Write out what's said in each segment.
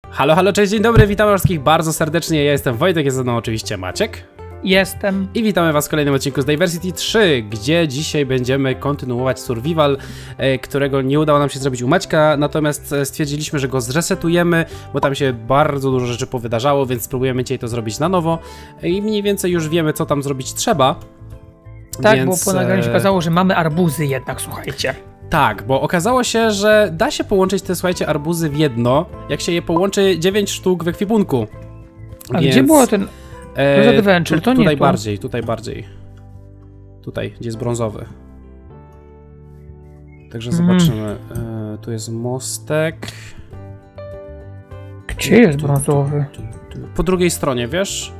Halo, halo, cześć, dzień dobry, witam wszystkich bardzo serdecznie, ja jestem Wojtek, jest ze mną oczywiście Maciek. Jestem. I witamy was w kolejnym odcinku z Diversity 3, gdzie dzisiaj będziemy kontynuować survival, którego nie udało nam się zrobić u Maćka, natomiast stwierdziliśmy, że go zresetujemy, bo tam się bardzo dużo rzeczy powydarzało, więc spróbujemy dzisiaj to zrobić na nowo i mniej więcej już wiemy, co tam zrobić trzeba. Tak, więc... bo po nagraniu się okazało, że mamy arbuzy jednak, słuchajcie. Tak, bo okazało się, że da się połączyć te, słuchajcie, arbuzy w jedno, jak się je połączy 9 sztuk w ekwipunku. A więc... gdzie było ten adventure? To nie tutaj tu. bardziej, tutaj bardziej. Tutaj, gdzie jest brązowy. Także zobaczymy. Tu jest mostek. Gdzie jest brązowy? Po drugiej stronie, wiesz?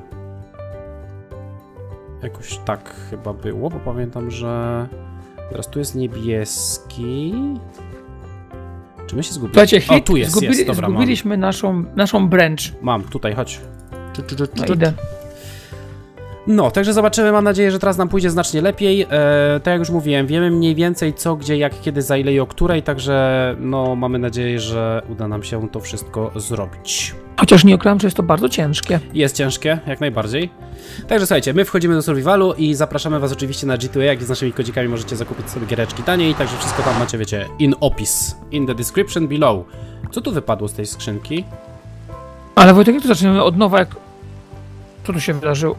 Jakoś tak chyba było, bo pamiętam, że... Teraz tu jest niebieski. Czy my się zgubiliśmy? Słuchajcie, o, tu jest, dobra, zgubiliśmy naszą branch. Mam, tutaj, chodź. No, idę. No, także zobaczymy, mam nadzieję, że teraz nam pójdzie znacznie lepiej. Tak jak już mówiłem, wiemy mniej więcej co, gdzie, jak, kiedy, za ile i o której, także no mamy nadzieję, że uda nam się to wszystko zrobić. Chociaż nie ukrywam, że jest to bardzo ciężkie. Jest ciężkie, jak najbardziej. Także słuchajcie, my wchodzimy do survivalu i zapraszamy was oczywiście na G2A, gdzie z naszymi kodzikami możecie zakupić sobie giereczki taniej, także wszystko tam macie, wiecie, in opis, in the description below. Co tu wypadło z tej skrzynki? Ale Wojtek, jak tu zaczniemy od nowa, jak... Co tu się wydarzyło?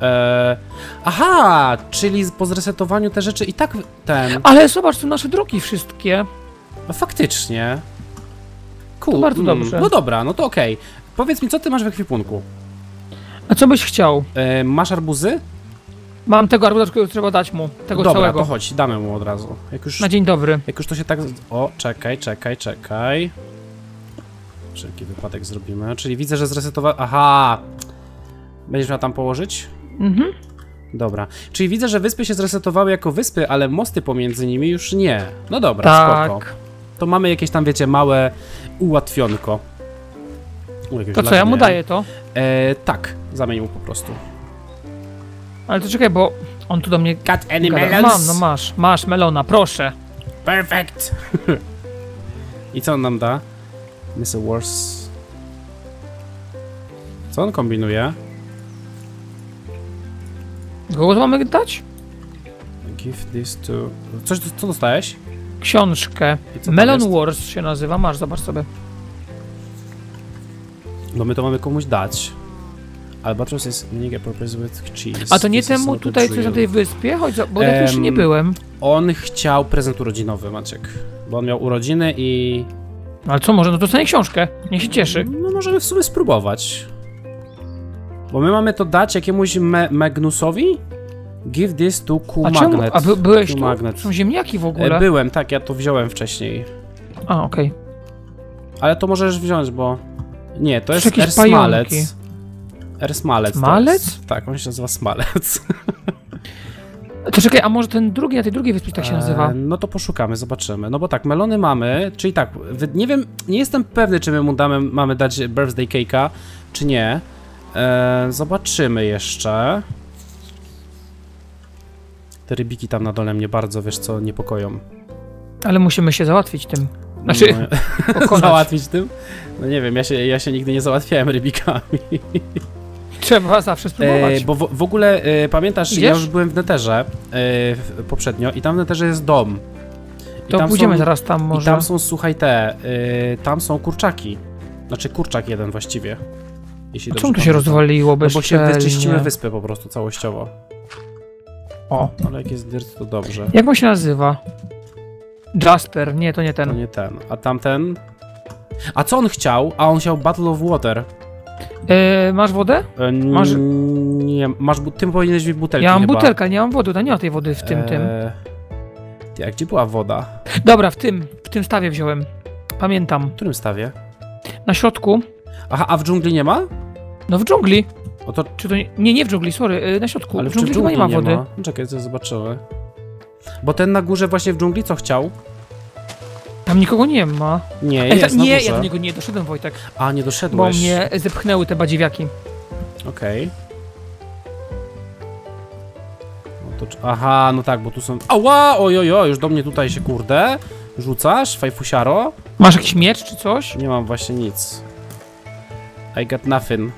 Aha, czyli po zresetowaniu te rzeczy i tak ten... Ale zobacz, tu nasze drogi wszystkie. No faktycznie. Cool. To bardzo dobrze. No dobra, no to okej. Powiedz mi, co ty masz w ekwipunku? A co byś chciał? Masz arbuzy? Mam tego arbuza, którego trzeba dać mu. Tego dobra, całego. To chodź, damy mu od razu. Jak już, na dzień dobry. Jak już to się tak... O, czekaj. Wszelki wypadek zrobimy. Czyli widzę, że zresetowałem... Aha! Będziesz miał tam położyć? Mhm. Dobra. Czyli widzę, że wyspy się zresetowały jako wyspy, ale mosty pomiędzy nimi już nie. No dobra, tak. Spoko. To mamy jakieś tam, wiecie, małe ułatwionko. To co, ja mu daję to? Tak, zamień mu po prostu. Ale to czekaj, bo on tu do mnie... Cut any melons? Mam, no masz melona, proszę. Perfect! I co on nam da? Mr. Wars. Co on kombinuje? Kogo to mamy dać? Give this to... Co dostałeś? Książkę. Melon Wars się nazywa, masz, zobacz sobie. No my to mamy komuś dać. Albatros jest mega purpose with cheese. A to nie temu tutaj, co jest na tej wyspie? Chodź, bo ja tu jeszcze nie byłem. On chciał prezent urodzinowy, Maciek. Bo on miał urodziny i... Ale co, może no to dostanie książkę? Niech się cieszy. No możemy w sumie spróbować. Bo my mamy to dać jakiemuś Magnusowi? Give this to Q-Magnet. A byłeś tu? Są ziemniaki w ogóle? Byłem, tak, ja to wziąłem wcześniej. A, okej. Ale to możesz wziąć, bo... Nie, to jest jakieś Smalec. Smalec. Smalec? Tak, on się nazywa Smalec. To czekaj, a może ten drugi, na tej drugiej wyspie tak się nazywa? No to poszukamy, zobaczymy. No bo tak, melony mamy, czyli tak, nie wiem, nie jestem pewny, czy my mu mamy dać birthday cake'a, czy nie. Zobaczymy jeszcze. Te rybiki tam na dole mnie bardzo, wiesz co, niepokoją. Ale musimy się załatwić tym. Znaczy, załatwić tym? No nie wiem, ja się nigdy nie załatwiałem rybikami. Trzeba zawsze spróbować. Bo w ogóle, pamiętasz, idziesz? Ja już byłem w Netherze poprzednio i tam w Netherze jest dom. I to pójdziemy zaraz tam może. I tam są, słuchaj, tam są kurczaki. Znaczy kurczak jeden właściwie. Jeśli czemu tu się rozwaliło bezczelnie? No bo się wyczyściły wyspy po prostu całościowo. O. Ale jak jest dirt, to dobrze. Jak on się nazywa? Jasper, nie, to nie ten. To nie ten. A tamten? A co on chciał? A on chciał Battle of Water. Masz wodę? Masz... Nie, ty powinieneś mieć butelkę. Ja mam chyba. butelkę, nie mam wody, to nie ma tej wody w tym. A gdzie była woda? Dobra, w tym stawie wziąłem. Pamiętam. W którym stawie? Na środku. Aha, a w dżungli nie ma? No w dżungli. O to... Czy to nie w dżungli, sorry, na środku. Ale w dżungli chyba nie ma wody. No, czekaj, co zobaczymy. Bo ten na górze właśnie w dżungli co chciał? Tam nikogo nie ma. Nie, jest na nie, górze. ja do niego nie doszedłem, Wojtek. A, nie doszedłeś. Bo mnie zepchnęły te badziewiaki. Okej. No to... Aha, no tak, bo tu są... Ała, ojojo, już do mnie tutaj się, kurde, rzucasz, fajfusiaro. Masz jakiś miecz czy coś? Nie mam właśnie nic. I got nothing.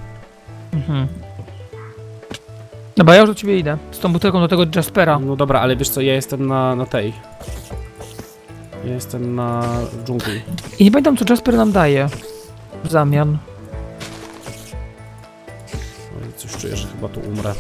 Dobra, ja już do ciebie idę. Z tą butelką do tego Jaspera. No dobra, ale wiesz co, ja jestem na tej. Ja jestem na dżungli. I nie pamiętam, co Jasper nam daje w zamian. Oj, coś czuję, że chyba tu umrę.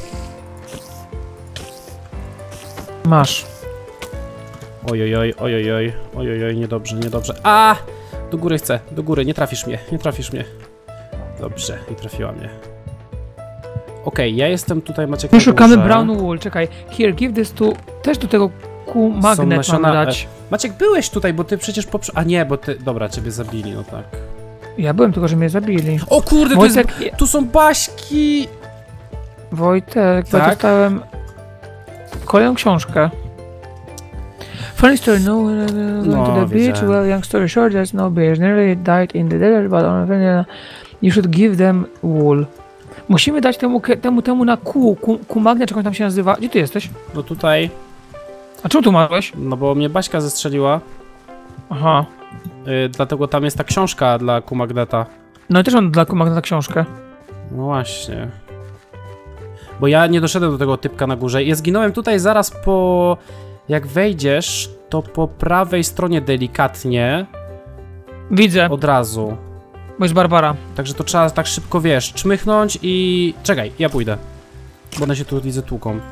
Masz. Ojojoj, ojojoj, ojojoj, niedobrze, niedobrze. A! Do góry chcę, do góry, nie trafisz mnie, nie trafisz mnie. Dobrze, i trafiła mnie. Okej, ja jestem tutaj, Maciek, My szukamy brown wool, czekaj. Here, give this to... Też do tego magnet mam dać. Maciek, byłeś tutaj, bo ty przecież A nie, bo ty... Dobra, ciebie zabili, no tak. Ja byłem, tylko że mnie zabili. O kurde, Wojtek, to jest... Tu są baśki! Wojtek, tak? ja dostałem... kolejną książkę. Funny story, no, going to the beach, well, young story short, there's no bears, nearly died in the desert, but you should give them wool. Musimy dać temu na ku magnet, czy jak on tam się nazywa. Gdzie ty jesteś? No tutaj. A czemu tu marłeś? No bo mnie Baśka zestrzeliła. Aha. Dlatego tam jest ta książka dla Kumagneta. No i też on dla Kumagneta książkę. No właśnie. Bo ja nie doszedłem do tego typka na górze. Ja zginąłem tutaj zaraz po... Jak wejdziesz, to po prawej stronie delikatnie. Widzę. Od razu. Bo jest Barbara. Także to trzeba tak szybko, wiesz, czmychnąć i... Czekaj, ja pójdę. Bo one się tu, widzę, tłuką.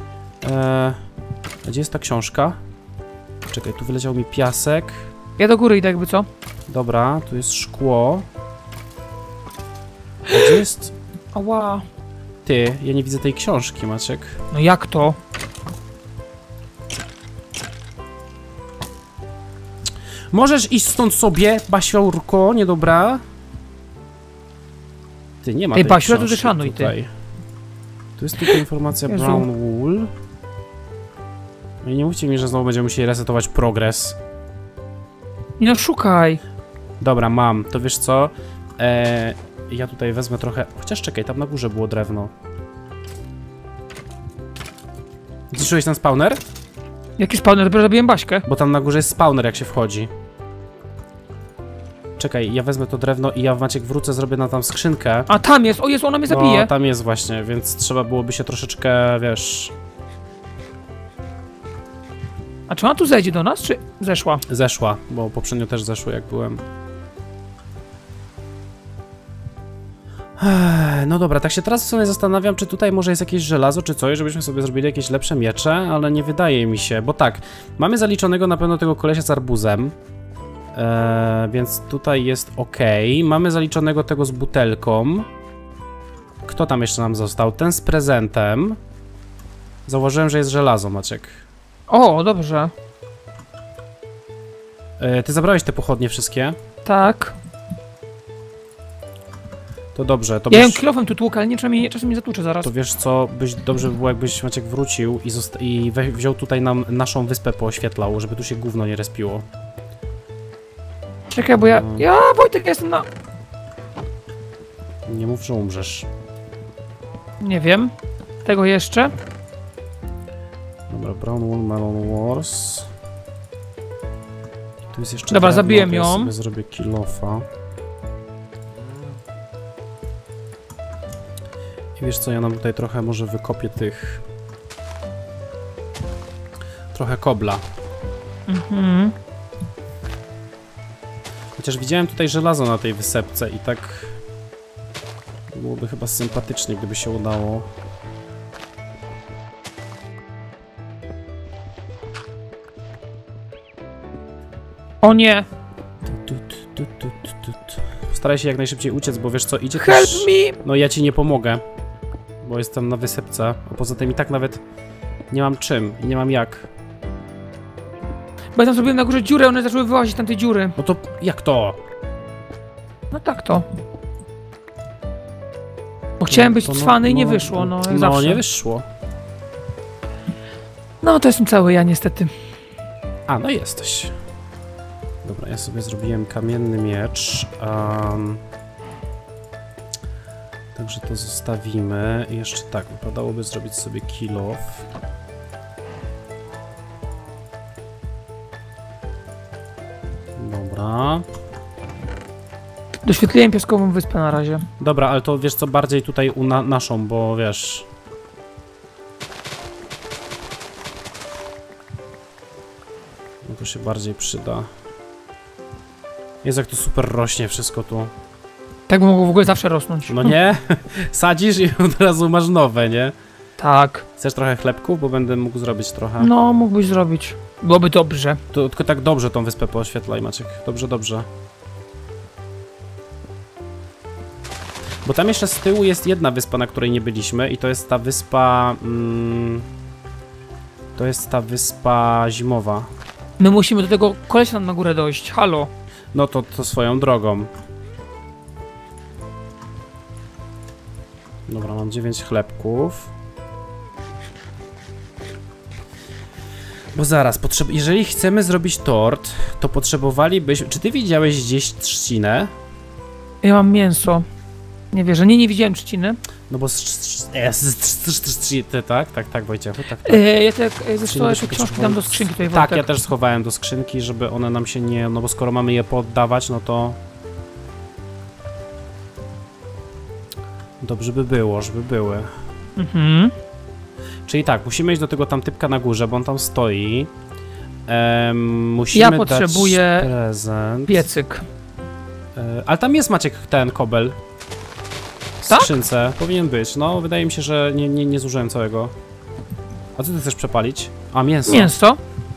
Gdzie jest ta książka? Czekaj, tu wyleciał mi piasek. Ja do góry idę jakby co? Dobra, tu jest szkło. A gdzie jest... Ała. Ty, ja nie widzę tej książki, Maciek. No jak to? Możesz iść stąd sobie, Basiorko, niedobra? Ty, nie ma tej Basiu, książki tu szanuj, tutaj. Tu jest tylko informacja Jezu. brown wool. No i nie mówcie mi, że znowu będziemy musieli resetować progres. Nie no, szukaj. Dobra, mam. To wiesz co? Ja tutaj wezmę trochę... Chociaż czekaj, tam na górze było drewno. Zniszczyłeś ten spawner? Jaki spawner? Dopiero zabiłem Baśkę. Bo tam na górze jest spawner, jak się wchodzi. Czekaj, ja wezmę to drewno i ja, Maciek, wrócę, zrobię na tam skrzynkę. A tam jest! O Jezu, ona mnie zabije! No, tam jest właśnie, więc trzeba byłoby się troszeczkę, wiesz... A czy ona tu zejdzie do nas, czy zeszła? Zeszła, bo poprzednio też zeszło, jak byłem. No dobra, tak się teraz w sumie zastanawiam, czy tutaj może jest jakieś żelazo, czy coś, żebyśmy sobie zrobili jakieś lepsze miecze, ale nie wydaje mi się, bo tak, mamy zaliczonego na pewno tego kolesia z arbuzem, więc tutaj jest ok. Mamy zaliczonego tego z butelką. Kto tam jeszcze nam został? Ten z prezentem. Zauważyłem, że jest żelazo, Maciek. O, dobrze. Ty zabrałeś te pochodnie wszystkie? Tak. To dobrze, to Ja ją kilofem tu tłukę, ale nie czasem mnie zatłuczę zaraz. To wiesz co, dobrze by było, jakbyś, Maciek, wrócił i wziął tutaj nam naszą wyspę pooświetlał, żeby tu się gówno nie respiło. Czekaj, bo ja... Wojtek, jestem na... Nie mów, że umrzesz. Nie wiem. Tego jeszcze. Dobra, Brown Wool, Melon Wars. Tu jest jeszcze... Dobra, drewno, zabiłem to ja ją. sobie zrobię kill-offa. I wiesz co, ja nam tutaj trochę może wykopię tych... Trochę kobla. Mhm. Chociaż widziałem tutaj żelazo na tej wysepce i tak... Byłoby chyba sympatycznie, gdyby się udało. O nie! Staraj się jak najszybciej uciec, bo wiesz co, idzie Help też... me! No ja ci nie pomogę, bo jestem na wysepce, a poza tym i tak nawet nie mam czym i nie mam jak. Bo ja tam zrobiłem na górze dziurę, one zaczęły wyłazić tam tej dziury. No to jak to? No tak to. Bo chciałem być cwany i nie wyszło, no jak zawsze. No nie wyszło. No to jestem cały ja niestety. A, no jesteś. Dobra, ja sobie zrobiłem kamienny miecz. Także to zostawimy. I jeszcze tak, wypadałoby zrobić sobie kill off. Dobra. Doświetliłem piaskową wyspę na razie. Dobra, ale to wiesz co, bardziej tutaj naszą, bo wiesz... No to się bardziej przyda. Jezu, jak to super rośnie wszystko tu. Tak by mogło w ogóle zawsze rosnąć. No nie? Sadzisz i od razu masz nowe, nie? Tak. Chcesz trochę chlebków? Bo będę mógł zrobić trochę. No, mógłbyś zrobić. Byłoby dobrze. To, tylko tak dobrze tą wyspę pooświetlaj, Maciek. Dobrze, dobrze. Bo tam jeszcze z tyłu jest jedna wyspa, na której nie byliśmy i to jest ta wyspa... to jest ta wyspa zimowa. My musimy do tego kolesia na górę dojść. Halo. No to swoją drogą. Dobra, mam 9 chlebków. Bo zaraz, jeżeli chcemy zrobić tort, to potrzebowalibyśmy... Czy ty widziałeś gdzieś trzcinę? Ja mam mięso. Nie wierzę. Nie widziałem trzciny. No bo tak, Wojciechu, tak. Ja te książki dam do skrzynki tutaj, Wojtek. Tak, ja też schowałem do skrzynki, żeby one nam się nie... No bo skoro mamy je poddawać, no to... Dobrze by było, żeby były. Mhm. Czyli tak, musimy iść do tego tam typka na górze, bo on tam stoi. Musimy ja potrzebuję dać prezent. piecyk. Ale tam jest, Maciek, ten kobel. W skrzynce. Powinien być. No, wydaje mi się, że nie zużyłem całego. A co ty chcesz przepalić? A, mięso. Mięso.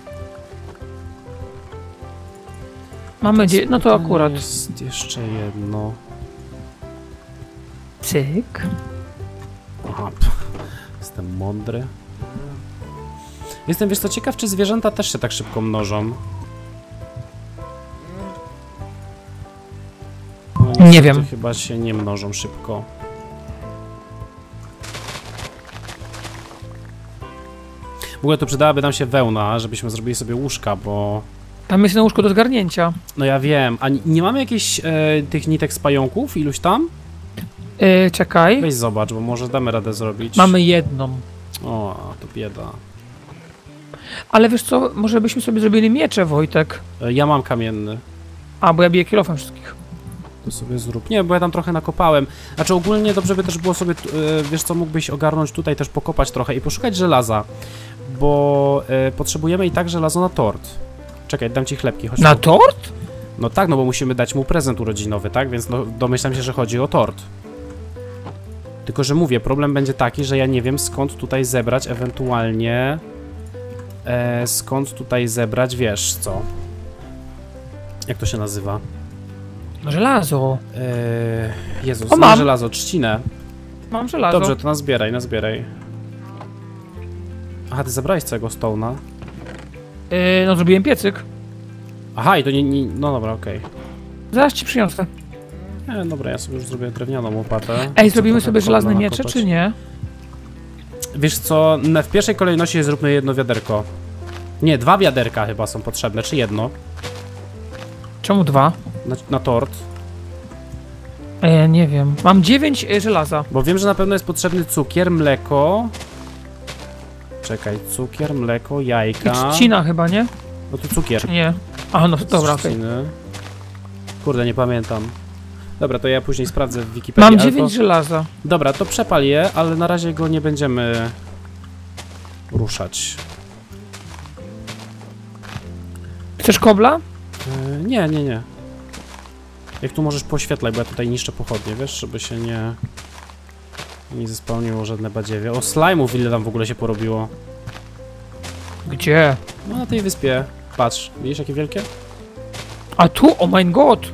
Mamy no to akurat. Jest jeszcze jedno. Cyk. Aha, jestem mądry. Jestem, wiesz co, ciekaw, czy zwierzęta też się tak szybko mnożą. No, nie wiem. Chyba się nie mnożą szybko. W ogóle to przydałaby nam się wełna, żebyśmy zrobili sobie łóżka, bo... Tam jest na łóżko do zgarnięcia. No ja wiem. A nie mamy jakichś tych nitek z pająków? Iluś tam? Czekaj. Weź zobacz, bo może damy radę zrobić. Mamy jedną. O, to bieda. Ale wiesz co, może byśmy sobie zrobili miecze, Wojtek. Ja mam kamienny. A, bo ja biję kilofem wszystkich. To sobie zrób. Nie, bo ja tam trochę nakopałem. Znaczy ogólnie dobrze by też było sobie, wiesz co, mógłbyś ogarnąć tutaj też pokopać trochę i poszukać żelaza. Bo potrzebujemy i tak żelazo na tort. Czekaj, dam ci chlebki. Chodź na tort? No tak, no bo musimy dać mu prezent urodzinowy, tak? Więc no, domyślam się, że chodzi o tort. Tylko, że mówię, problem będzie taki, że ja nie wiem skąd tutaj zebrać ewentualnie... skąd tutaj zebrać, wiesz co? Jak to się nazywa? Żelazo. Jezus, o, mam żelazo, trzcinę. Mam żelazo. Dobrze, to nazbieraj. Aha, ty zabrałeś całego stone'a. No zrobiłem piecyk. Aha, i to nie no dobra, okej. Zaraz ci przyniosę. Dobra, ja sobie już zrobię drewnianą łopatę. Ej, zrobimy sobie żelazne miecze, czy nie? Wiesz co, w pierwszej kolejności zróbmy jedno wiaderko. Nie, 2 wiaderka chyba są potrzebne, czy jedno? Czemu 2? Na tort. Nie wiem. Mam 9 żelaza. Bo wiem, że na pewno jest potrzebny cukier, mleko. Czekaj, cukier, mleko, jajka. I trzcina chyba, nie? No to cukier. Czy nie? Aha, no dobra, okej. Kurde, nie pamiętam. Dobra, to ja później sprawdzę w Wikipedii. Mam 9 żelaza. Dobra, to przepal je, ale na razie go nie będziemy ruszać. Chcesz kobla? Nie. Jak tu możesz poświetlaj, bo ja tutaj niszczę pochodnie, wiesz, żeby się nie zespełniło żadne badziewie. O, slajmów ile tam w ogóle się porobiło. Gdzie? No na tej wyspie. Patrz, widzisz jakie wielkie? A tu? Oh my god!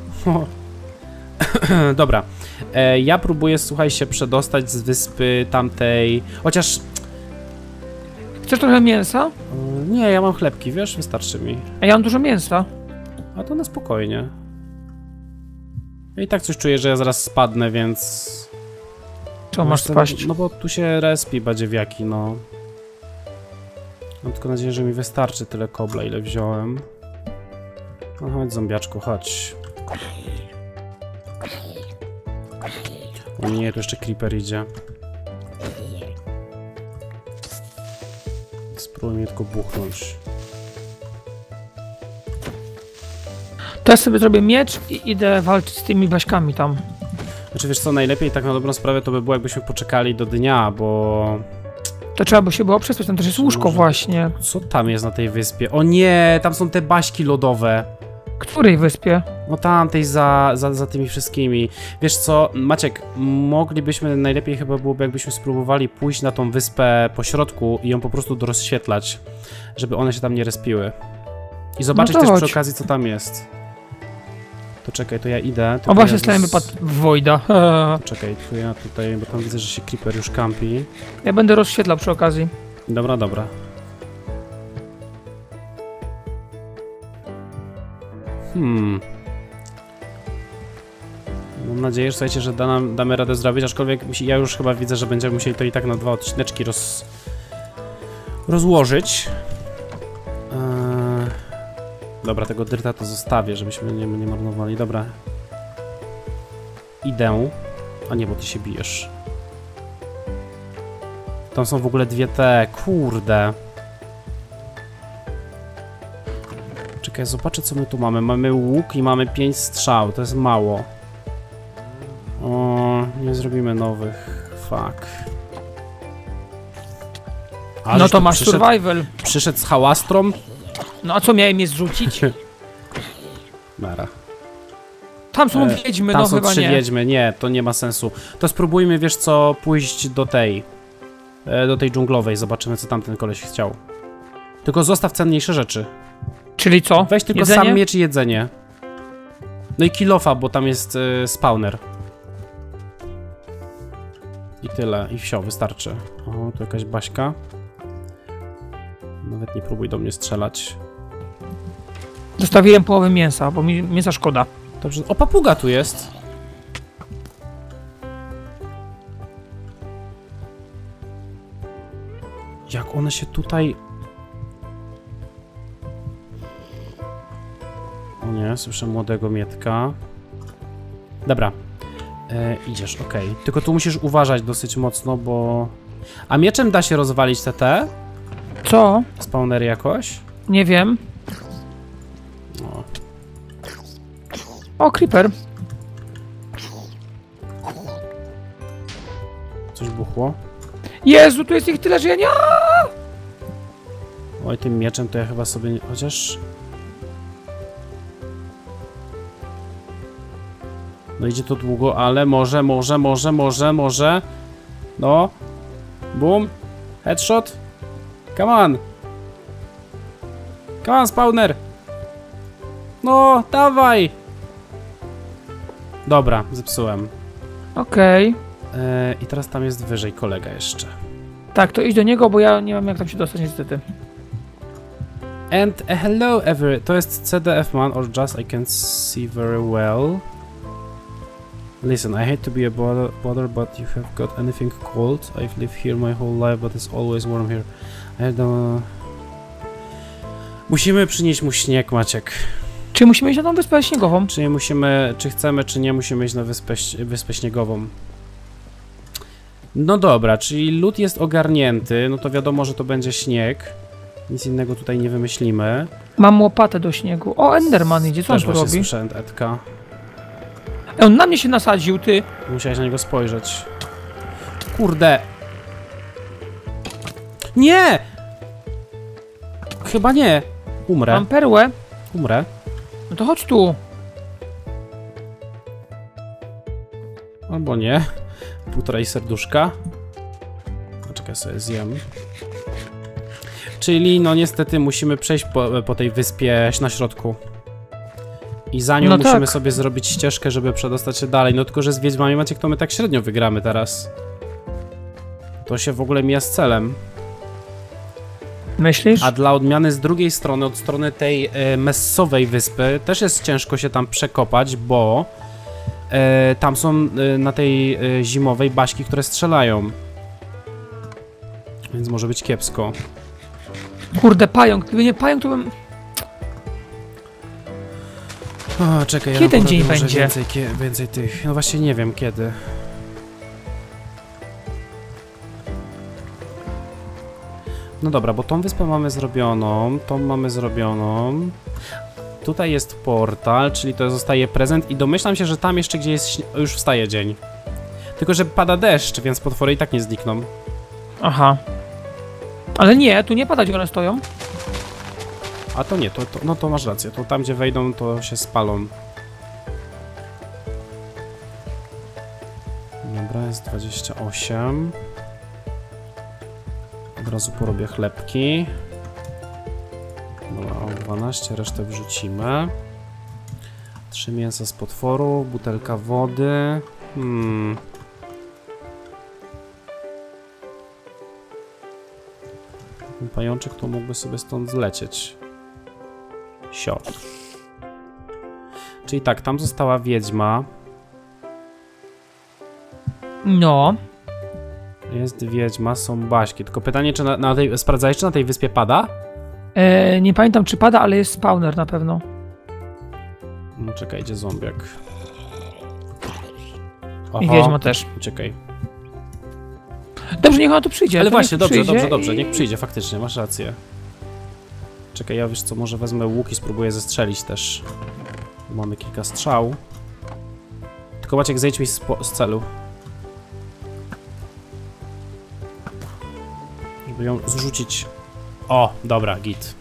Dobra. Ja próbuję, słuchaj, się przedostać z wyspy tamtej... Chociaż... Chcesz trochę mięsa? Nie, ja mam chlebki, wiesz, wystarczy mi. A ja mam dużo mięsa. A to na spokojnie. Ja i tak coś czuję, że ja zaraz spadnę, więc... Czemu masz spaść? No bo tu się respi badziewiaki, no. Mam tylko nadzieję, że mi wystarczy tyle kobla, ile wziąłem. No chodź, zombiaczku, chodź. O nie, tu jeszcze creeper idzie. Spróbuj mnie tylko buchnąć. To ja sobie zrobię miecz i idę walczyć z tymi baśkami tam. Znaczy wiesz co, najlepiej tak na dobrą sprawę to by było, jakbyśmy poczekali do dnia, bo... To trzeba by się było przespać, tam też jest łóżko Może... właśnie. Co tam jest na tej wyspie? O nie, tam są te baśki lodowe. Której wyspie? No tamtej za tymi wszystkimi. Wiesz co, Maciek, moglibyśmy, najlepiej chyba byłoby, jakbyśmy spróbowali pójść na tą wyspę po środku i ją po prostu dorozświetlać, żeby one się tam nie respiły. I zobaczyć no też chodź. przy okazji, co tam jest. To czekaj, to ja idę. O właśnie, stajemy pod Wojda. Czekaj, to ja tutaj, bo tam widzę, że się Creeper już kampi. Ja będę rozświetlał przy okazji. Dobra, dobra. Mam nadzieję, że słuchajcie, że damy radę zrobić, aczkolwiek ja już chyba widzę, że będziemy musieli to i tak na 2 odcineczki rozłożyć. Dobra, tego dyrta to zostawię, żebyśmy nie marnowali. Dobra. Idę. A nie, bo ty się bijesz. Tam są w ogóle dwie te... Kurde. Czekaj, zobaczę, co my tu mamy. Mamy łuk i mamy 5 strzał. To jest mało. O, nie zrobimy nowych. Fuck. No to masz survival. Przyszedł z hałastrą. No a co, miałem je zrzucić? Mara. Tam są wiedźmy, tam no są chyba 3 nie. wiedźmy, nie, to nie ma sensu. To spróbujmy, wiesz co, pójść do tej dżunglowej, zobaczymy, co tamten koleś chciał. Tylko zostaw cenniejsze rzeczy. Czyli co? Weź tylko jedzenie? sam miecz i jedzenie. No i kilofa, bo tam jest spawner. I tyle, i wsio, wystarczy. O, tu jakaś baśka. Nawet nie próbuj do mnie strzelać. Zostawiłem połowę mięsa, bo mi mięsa szkoda. Dobrze. O, papuga tu jest. Jak one się tutaj... O nie, słyszę młodego Mietka. Dobra. Idziesz, okej. Tylko tu musisz uważać dosyć mocno, bo... A mieczem da się rozwalić te? Co? Spawnery jakoś? Nie wiem. O. O, creeper. Coś buchło. Jezu, tu jest ich tyle, że ja nie... Oj, tym mieczem to ja chyba sobie nie... Chociaż... No idzie to długo, ale może... No. Boom. Headshot. Come on. Come on, spawner. No, dawaj. Dobra, zepsułem. Okej. I teraz tam jest wyżej kolega jeszcze. Tak, to idź do niego, bo ja nie mam jak tam się dostać niestety. And hello every... To jest CDF man, or just I can't see very well. Listen, I hate to be a bother, but you have got anything cold? I've lived here my whole life, but it's always warm here. I don't... Musimy przynieść mu śnieg, Maciek. Czy musimy iść na tą wyspę śniegową? Czy nie musimy, czy chcemy, czy nie musimy iść na wyspę śniegową. No dobra, czyli lód jest ogarnięty, no to wiadomo, że to będzie śnieg. Nic innego tutaj nie wymyślimy. Mam łopatę do śniegu. O, Enderman idzie, co on Też tu właśnie robi? słyszałem Edka. On na mnie się nasadził, ty. Musiałeś na niego spojrzeć. Kurde. Nie! Chyba nie. Umrę. Mam perłę. Umrę. No to chodź tu. Albo nie. Półtorej serduszka. Czekaj, sobie zjem. Czyli no niestety musimy przejść po tej wyspie na środku. I za nią musimy sobie zrobić ścieżkę, żeby przedostać się dalej. No tylko, że z Wiedźmami, Maciek, to my tak średnio wygramy teraz. To się w ogóle mija z celem. Myślisz? A dla odmiany z drugiej strony, od strony tej messowej wyspy, też jest ciężko się tam przekopać, bo tam są na tej zimowej baśki, które strzelają. Więc może być kiepsko. Kurde, pająk. Gdyby nie pająk, to bym... O, czekaj, kiedy ten dzień może będzie? Więcej tych. No właśnie nie wiem kiedy. No dobra, bo tą wyspę mamy zrobioną, tą mamy zrobioną. tutaj jest portal, czyli to zostaje prezent i domyślam się, że tam jeszcze gdzie jest... już wstaje dzień. Tylko, że pada deszcz, więc potwory i tak nie znikną. Aha. Ale nie, tu nie pada, gdzie one stoją. A to nie, no to masz rację, to tam gdzie wejdą, to się spalą. Dobra, jest 28. Od razu porobię chlebki. Dobra, o 12, resztę wrzucimy. 3 mięsa z potworu, butelka wody. Ten pajączek to mógłby sobie stąd zlecieć. Sio. Czyli tak, tam została wiedźma. No. Jest wiedźma, są baśki. Tylko pytanie, czy sprawdzałeś, czy na tej wyspie pada? Nie pamiętam, czy pada, ale jest spawner na pewno. No czekaj, idzie zombiak. Oho. I wiedźma też. Uciekaj. Dobrze, niech ona tu przyjdzie. Ale właśnie, dobrze, niech przyjdzie, faktycznie, masz rację. Czekaj, ja wiesz co, może wezmę łuk i spróbuję zestrzelić też. Mamy kilka strzał. Tylko Maciek, zejdź mi z celu. Żeby ją zrzucić. O, dobra, git.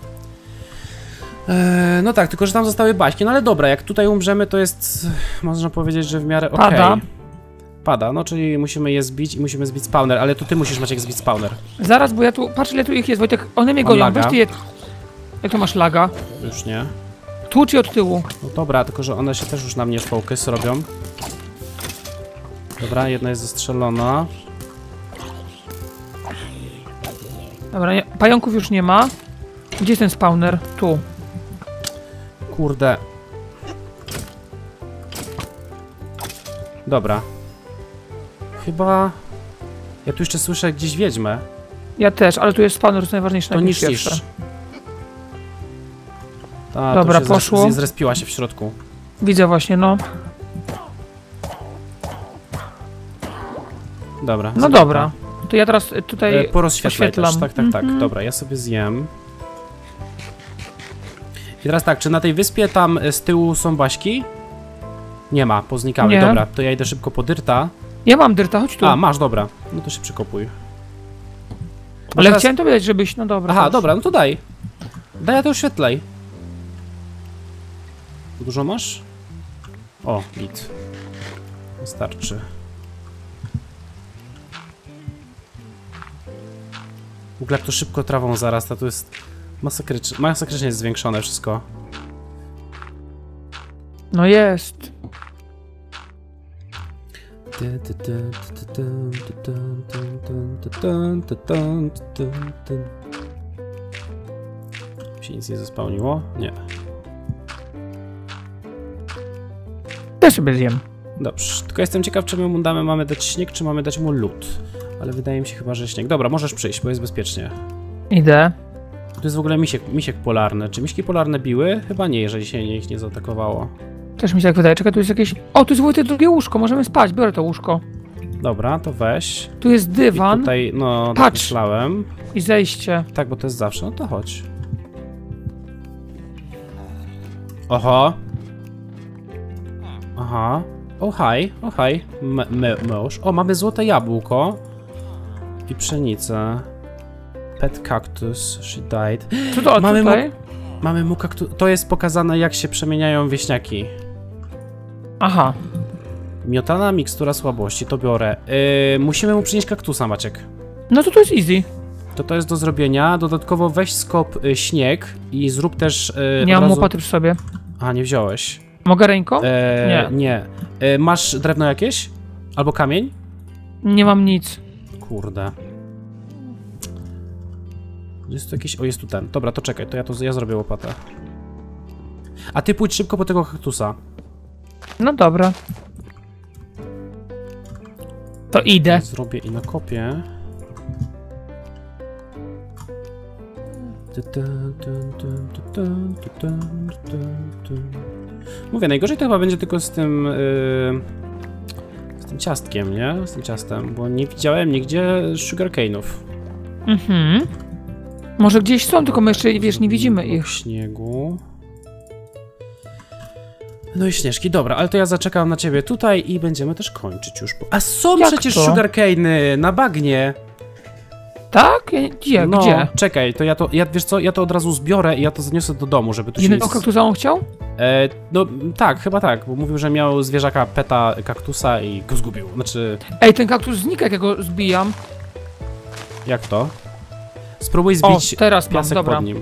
No tak, tylko że tam zostały baśki, no ale dobra, jak tutaj umrzemy, to jest, można powiedzieć, że w miarę okej. Pada. Pada, no czyli musimy je zbić i musimy zbić spawner, ale to ty musisz, Maciek, zbić spawner. Zaraz, bo ja tu, patrz ile tu ich jest, Wojtek, one mnie gonią, weź ty je... Jak to masz laga? Już nie. Tu czy od tyłu? No dobra, tylko że one się też już na mnie focus robią. Dobra, jedna jest zestrzelona. Dobra, nie, pająków już nie ma. Gdzie jest ten spawner? Tu. Kurde. Dobra. Chyba... Ja tu jeszcze słyszę gdzieś wiedźmę. Ja też, ale tu jest spawner, to jest najważniejsze. To niszczysz. Dobra, poszło. Zrespiła się w środku. Widzę właśnie, no. Dobra. No dobra. To ja teraz tutaj porozświetlam. Tak. Dobra, ja sobie zjem. I teraz tak, czy na tej wyspie tam z tyłu są baśki? Nie ma, poznikały. Nie. Dobra, to ja idę szybko po dyrta. Ja mam dyrta, chodź tu. A, masz, dobra. No to się przykopuj. Ale teraz... chciałem to wiedzieć, żebyś, no dobra. Aha, dobra, no to daj. Daj, ja to oświetlaj. Dużo masz? O, git. Wystarczy. W ogóle jak to szybko trawą zarasta, to jest masakrycznie jest zwiększone wszystko. No jest. Się nic nie zespełniło? Nie. Też sobie zjem. Dobrze, tylko jestem ciekaw, czy my mu mamy dać śnieg, czy mamy dać mu lód. Ale wydaje mi się chyba, że śnieg. Dobra, możesz przyjść, bo jest bezpiecznie. Idę. To jest w ogóle misiek polarny. Czy miśki polarne biły? Chyba nie, jeżeli się ich nie zaatakowało. Też mi się tak wydaje. Czekaj, tu jest jakieś... O, tu jest Wojtek drugie łóżko, możemy spać, biorę to łóżko. Dobra, to weź. Tu jest dywan. I tutaj, no, patrz. myślałem. I zejście. Tak, bo to jest zawsze, no to chodź. Oho. Aha. O, haj, o, haj. Mąż. O, mamy złote jabłko. I pszenicę. Pet cactus, she died. Co to tutaj? Mamy mu kaktus. To jest pokazane, jak się przemieniają wieśniaki. Aha. Miotana mikstura słabości, to biorę. Musimy mu przynieść kaktusa, Maciek. No to jest easy. To jest do zrobienia. Dodatkowo weź skop śnieg i zrób też... nie mam łopaty przy sobie. A, nie wziąłeś. Mogę ręką? Nie. Masz drewno jakieś? Albo kamień? Nie mam nic. Kurde. Jest tu jakiś... O, jest tu ten. Dobra, to czekaj, to ja zrobię łopatę. A ty pójdź szybko po tego kaktusa. No dobra. To idę. Zrobię i nakopię. Mówię, najgorzej to chyba będzie tylko z tym... z tym ciastkiem, nie? Z tym ciastem, bo nie widziałem nigdzie sugarcane'ów. Może gdzieś są, tylko my jeszcze, wiesz, nie widzimy ich. Śniegu. No i Śnieżki, dobra, ale to ja zaczekam na ciebie tutaj i będziemy też kończyć już. A są Jak przecież to? sugarcane'y na bagnie. Tak? Gdzie? No, Gdzie? czekaj, to wiesz co, ja to od razu zbiorę i ja to zaniosę do domu, żeby tu się... Jednego kaktusa on chciał? No tak, chyba tak, bo mówił, że miał zwierzaka peta kaktusa i go zgubił, znaczy... Ej, ten kaktus znika, jak ja go zbijam. Jak to? Spróbuj zbić teraz mam, piasek dobra. pod nim.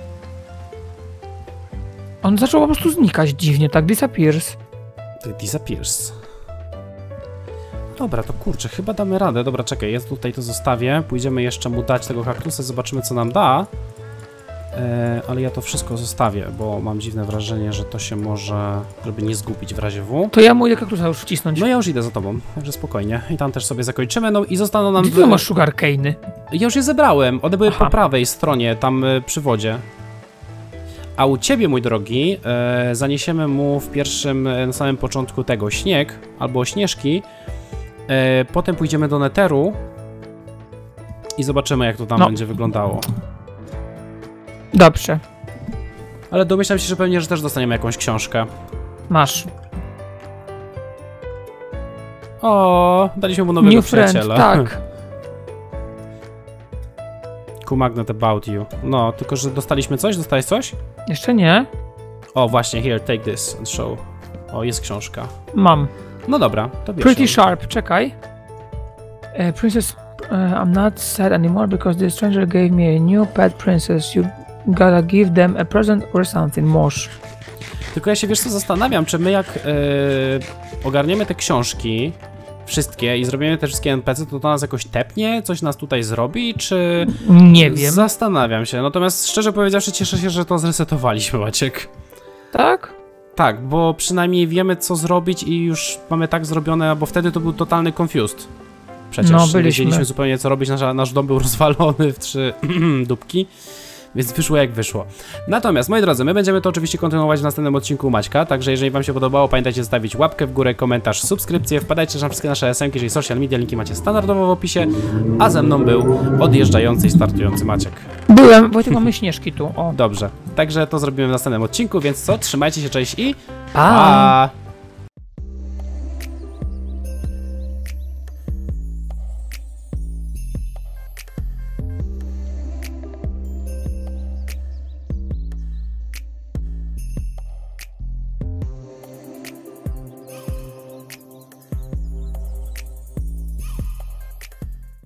On zaczął po prostu znikać dziwnie, tak? Disappears. Disappears. Dobra, to kurczę, chyba damy radę. Dobra, czekaj, ja tutaj to zostawię. Pójdziemy jeszcze mu dać tego kaktusa, zobaczymy co nam da. Ale ja to wszystko zostawię, bo mam dziwne wrażenie, że to się może... żeby nie zgubić w razie W. To ja mu idę kaktusa już wcisnąć. No ja już idę za tobą, także spokojnie. I tam też sobie zakończymy, no i zostaną nam... Gdzie ty masz sugarcane'y? Ja już je zebrałem, one były Aha. po prawej stronie, tam przy wodzie. A u ciebie, mój drogi, zaniesiemy mu w pierwszym, na samym początku tego śnieg, albo śnieżki. Potem pójdziemy do Netheru i zobaczymy, jak to tam będzie wyglądało. Dobrze. Ale domyślam się, że pewnie, że też dostaniemy jakąś książkę. Masz. O, daliśmy mu nowego New friend, przyjaciela. tak. Cool magnet about you. No, tylko że dostaliśmy coś? Dostałeś coś? Jeszcze nie. O, właśnie, here, take this and show. O, jest książka. Mam. No dobra, to bierz Pretty ją. sharp, czekaj. Princess, I'm not sad anymore because the stranger gave me a new pet princess. You gotta give them a present or something, moż. Tylko ja się, wiesz co, zastanawiam, czy my jak ogarniemy te książki, wszystkie i zrobimy te wszystkie NPC, to nas jakoś tepnie, coś nas tutaj zrobi, czy... Nie wiem. Zastanawiam się, natomiast szczerze powiedziawszy cieszę się, że to zresetowaliśmy, Maciek. Tak? Tak, bo przynajmniej wiemy co zrobić i już mamy tak zrobione, bo wtedy to był totalny confused. Przecież No, nie wiedzieliśmy zupełnie co robić, nasz dom był rozwalony w 3 dupki. Więc wyszło jak wyszło. Natomiast, moi drodzy, my będziemy to oczywiście kontynuować w następnym odcinku u Maćka, także jeżeli wam się podobało, pamiętajcie zostawić łapkę w górę, komentarz, subskrypcję, wpadajcie też na wszystkie nasze SMki, czyli social media, linki macie standardowo w opisie, a ze mną był odjeżdżający i startujący Maciek. Byłem, Wojtek, mamy śnieżki tu, o. Dobrze, także to zrobimy w następnym odcinku, więc co, trzymajcie się, cześć i Pa!